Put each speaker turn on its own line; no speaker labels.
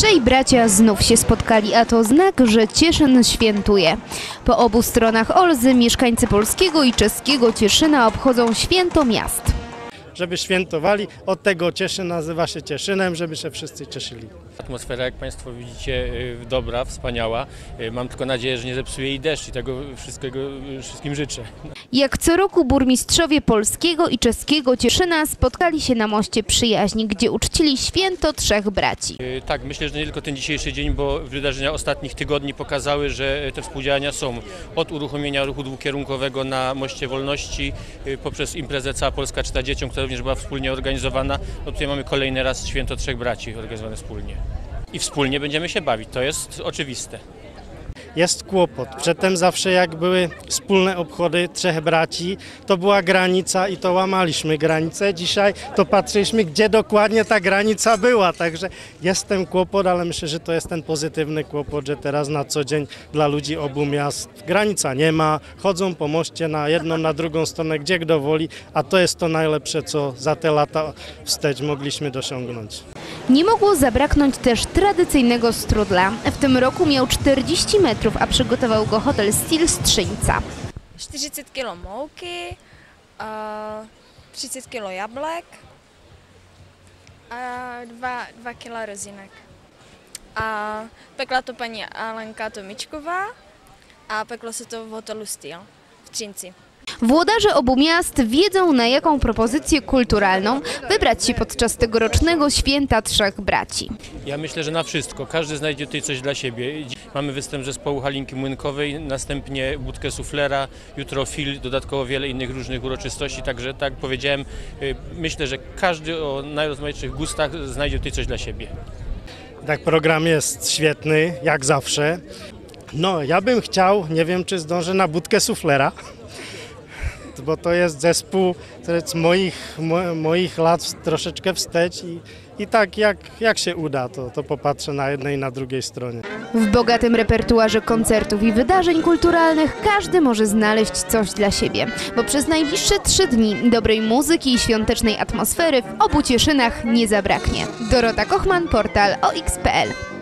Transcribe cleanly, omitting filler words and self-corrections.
Trzej bracia znów się spotkali, a to znak, że Cieszyn świętuje. Po obu stronach Olzy mieszkańcy polskiego i czeskiego Cieszyna obchodzą święto miast.
Żeby świętowali, od tego Cieszyn nazywa się Cieszynem, żeby się wszyscy cieszyli.
Atmosfera, jak Państwo widzicie, dobra, wspaniała. Mam tylko nadzieję, że nie zepsuje jej deszcz i tego wszystkim życzę.
Jak co roku burmistrzowie polskiego i czeskiego Cieszyna spotkali się na Moście Przyjaźni, gdzie uczcili święto trzech braci.
Tak, myślę, że nie tylko ten dzisiejszy dzień, bo wydarzenia ostatnich tygodni pokazały, że te współdziałania są od uruchomienia ruchu dwukierunkowego na Moście Wolności poprzez imprezę Cała Polska czyta dzieciom, która również była wspólnie organizowana. No tutaj mamy kolejny raz święto trzech braci organizowane wspólnie. I wspólnie będziemy się bawić, to jest oczywiste.
Jest kłopot. Przedtem zawsze jak były wspólne obchody trzech braci, to była granica i to łamaliśmy granicę. Dzisiaj to patrzyliśmy, gdzie dokładnie ta granica była. Także jest ten kłopot, ale myślę, że to jest ten pozytywny kłopot, że teraz na co dzień dla ludzi obu miast granica nie ma. Chodzą po moście na jedną, na drugą stronę, gdzie kto woli, a to jest to najlepsze, co za te lata wstecz mogliśmy dosiągnąć.
Nie mogło zabraknąć też tradycyjnego strudla. W tym roku miał 40 metrów, a przygotował go hotel Styl Strzyńca.
40 kg mouky, 30 kg jablek a 2 kg rozinek. A pekla to paní Alenka Tomičková a peklo se to v hotelu Styl v Třinci.
Włodarze obu miast wiedzą, na jaką propozycję kulturalną wybrać się podczas tegorocznego święta trzech braci.
Ja myślę, że na wszystko. Każdy znajdzie tutaj coś dla siebie. Mamy występ zespołu Halinki Młynkowej, następnie budkę suflera, jutro film, dodatkowo wiele innych różnych uroczystości. Także tak jak powiedziałem, myślę, że każdy o najrozmaitszych gustach znajdzie tutaj coś dla siebie.
Tak, program jest świetny, jak zawsze. No, ja bym chciał, nie wiem czy zdążę, na budkę suflera, bo to jest zespół z moich lat troszeczkę wstecz i tak jak się uda, to popatrzę na jednej i na drugiej stronie.
W bogatym repertuarze koncertów i wydarzeń kulturalnych każdy może znaleźć coś dla siebie, bo przez najbliższe 3 dni dobrej muzyki i świątecznej atmosfery w obu Cieszynach nie zabraknie. Dorota Kochman, portal OX.pl.